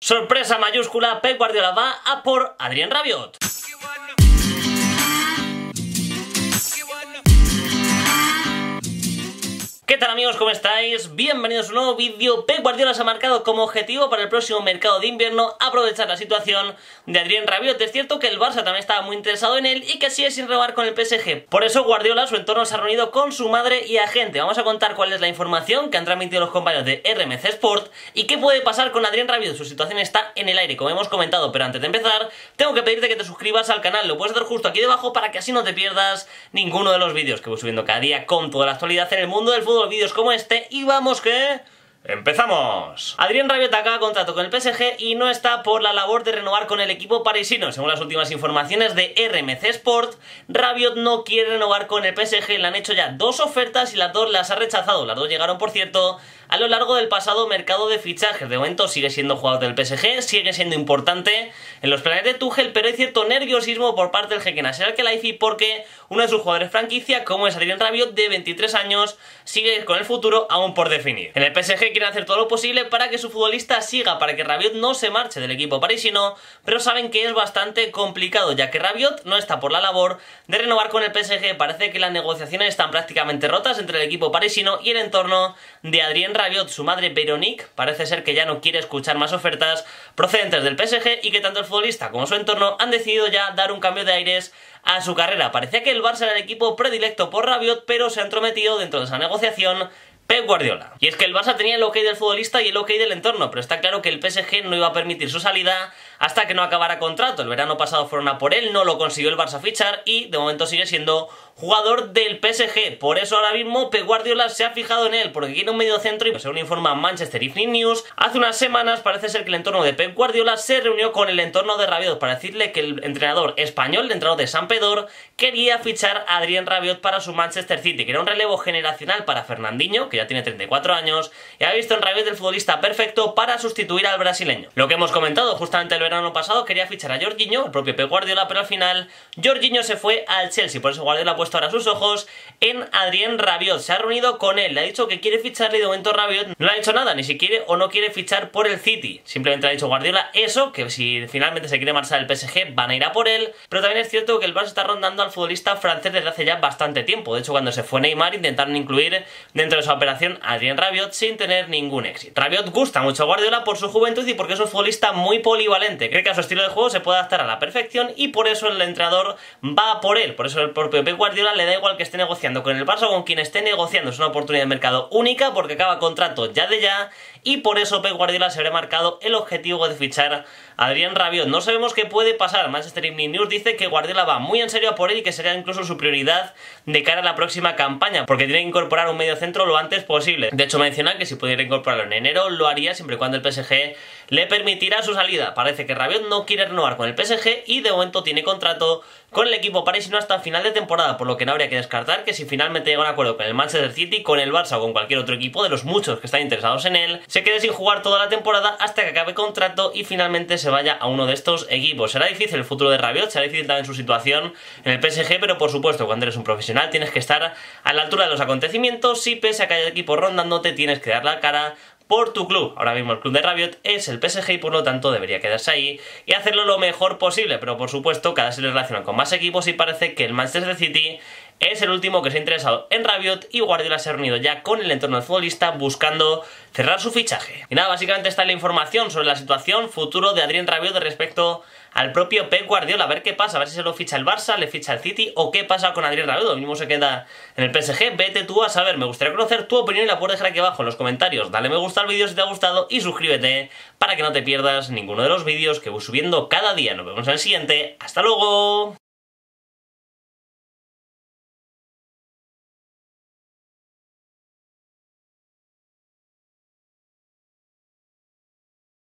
Sorpresa mayúscula, Pep Guardiola va a por Adrien Rabiot. ¿Qué tal amigos? ¿Cómo estáis? Bienvenidos a un nuevo vídeo. Pep Guardiola se ha marcado como objetivo para el próximo mercado de invierno aprovechar la situación de Adrien Rabiot. Es cierto que el Barça también estaba muy interesado en él y que sigue sin renovar con el PSG. Por eso Guardiola, su entorno, se ha reunido con su madre y agente. Vamos a contar cuál es la información que han transmitido los compañeros de RMC Sport y qué puede pasar con Adrien Rabiot. Su situación está en el aire, como hemos comentado, pero antes de empezar tengo que pedirte que te suscribas al canal. Lo puedes hacer justo aquí debajo para que así no te pierdas ninguno de los vídeos que voy subiendo cada día con toda la actualidad en el mundo del fútbol. Vídeos como este y vamos que... ¡empezamos! Adrien Rabiot acaba contrato con el PSG y no está por la labor de renovar con el equipo parisino. Según las últimas informaciones de RMC Sport, Rabiot no quiere renovar con el PSG. Le han hecho ya dos ofertas y las dos las ha rechazado. Las dos llegaron, por cierto, a lo largo del pasado mercado de fichajes. De momento sigue siendo jugador del PSG, sigue siendo importante en los planes de Tuchel, pero hay cierto nerviosismo por parte del jeque Nasser Al-Khelaifi porque uno de sus jugadores franquicia, como es Adrien Rabiot, de 23 años, sigue con el futuro aún por definir. En el PSG quieren hacer todo lo posible para que su futbolista siga, para que Rabiot no se marche del equipo parisino, pero saben que es bastante complicado, ya que Rabiot no está por la labor de renovar con el PSG. Parece que las negociaciones están prácticamente rotas entre el equipo parisino y el entorno de Adrien Rabiot. Su madre Véronique parece ser que ya no quiere escuchar más ofertas procedentes del PSG y que tanto el futbolista como su entorno han decidido ya dar un cambio de aires a su carrera. Parecía que el Barça era el equipo predilecto por Rabiot, pero se ha entrometido dentro de esa negociación Pep Guardiola. Y es que el Barça tenía el ok del futbolista y el ok del entorno, pero está claro que el PSG no iba a permitir su salida hasta que no acabara contrato. El verano pasado fueron a por él, no lo consiguió el Barça fichar y de momento sigue siendo jugador del PSG. Por eso ahora mismo Pep Guardiola se ha fijado en él, porque quiere un medio centro y según informa Manchester Evening News, hace unas semanas parece ser que el entorno de Pep Guardiola se reunió con el entorno de Rabiot para decirle que el entrenador español, el entrenador de Sampdoria, quería fichar a Adrien Rabiot para su Manchester City, que era un relevo generacional para Fernandinho, que ya tiene 34 años, y ha visto en Rabiot el futbolista perfecto para sustituir al brasileño. Lo que hemos comentado, justamente el verano pasado quería fichar a Jorginho, el propio Pep Guardiola, pero al final Jorginho se fue al Chelsea, por eso Guardiola ha puesto ahora sus ojos en Adrien Rabiot. Se ha reunido con él, le ha dicho que quiere ficharle y de momento Rabiot no le ha dicho nada, ni si quiere o no quiere fichar por el City. Simplemente le ha dicho Guardiola eso, que si finalmente se quiere marchar del PSG van a ir a por él, pero también es cierto que el Barça está rondando al futbolista francés desde hace ya bastante tiempo. De hecho, cuando se fue Neymar intentaron incluir dentro de esa operación a Adrien Rabiot sin tener ningún éxito. Rabiot gusta mucho a Guardiola por su juventud y porque es un futbolista muy polivalente. Cree que a su estilo de juego se puede adaptar a la perfección y por eso el entrenador va por él. Por eso el propio Pep Guardiola le da igual que esté negociando con el Barça o con quien esté negociando. Es una oportunidad de mercado única porque acaba contrato ya de ya y por eso Pep Guardiola se habrá marcado el objetivo de fichar a Adrien Rabiot. No sabemos qué puede pasar. Manchester Evening News dice que Guardiola va muy en serio a por él y que será incluso su prioridad de cara a la próxima campaña, porque tiene que incorporar un medio centro lo antes posible. De hecho menciona que si pudiera incorporarlo en enero lo haría siempre y cuando el PSG le permitirá su salida. Parece que Rabiot no quiere renovar con el PSG y de momento tiene contrato con el equipo parisino hasta el final de temporada, por lo que no habría que descartar que si finalmente llega a un acuerdo con el Manchester City, con el Barça o con cualquier otro equipo de los muchos que están interesados en él, se quede sin jugar toda la temporada hasta que acabe contrato y finalmente se vaya a uno de estos equipos. Será difícil el futuro de Rabiot, será difícil también su situación en el PSG, pero por supuesto cuando eres un profesional tienes que estar a la altura de los acontecimientos y pese a que haya equipo rondándote tienes que dar la cara por tu club. Ahora mismo el club de Rabiot es el PSG y por lo tanto debería quedarse ahí y hacerlo lo mejor posible, pero por supuesto cada vez se le relaciona con más equipos y parece que el Manchester City es el último que se ha interesado en Rabiot y Guardiola se ha reunido ya con el entorno del futbolista buscando cerrar su fichaje. Y nada, básicamente está la información sobre la situación futuro de Adrien Rabiot respecto al propio Pep Guardiola. A ver qué pasa, a ver si se lo ficha el Barça, le ficha el City o qué pasa con Adrien Rabiot. Lo mismo se queda en el PSG, vete tú a saber. Me gustaría conocer tu opinión y la puedes dejar aquí abajo en los comentarios. Dale me gusta al vídeo si te ha gustado y suscríbete para que no te pierdas ninguno de los vídeos que voy subiendo cada día. Nos vemos en el siguiente. ¡Hasta luego!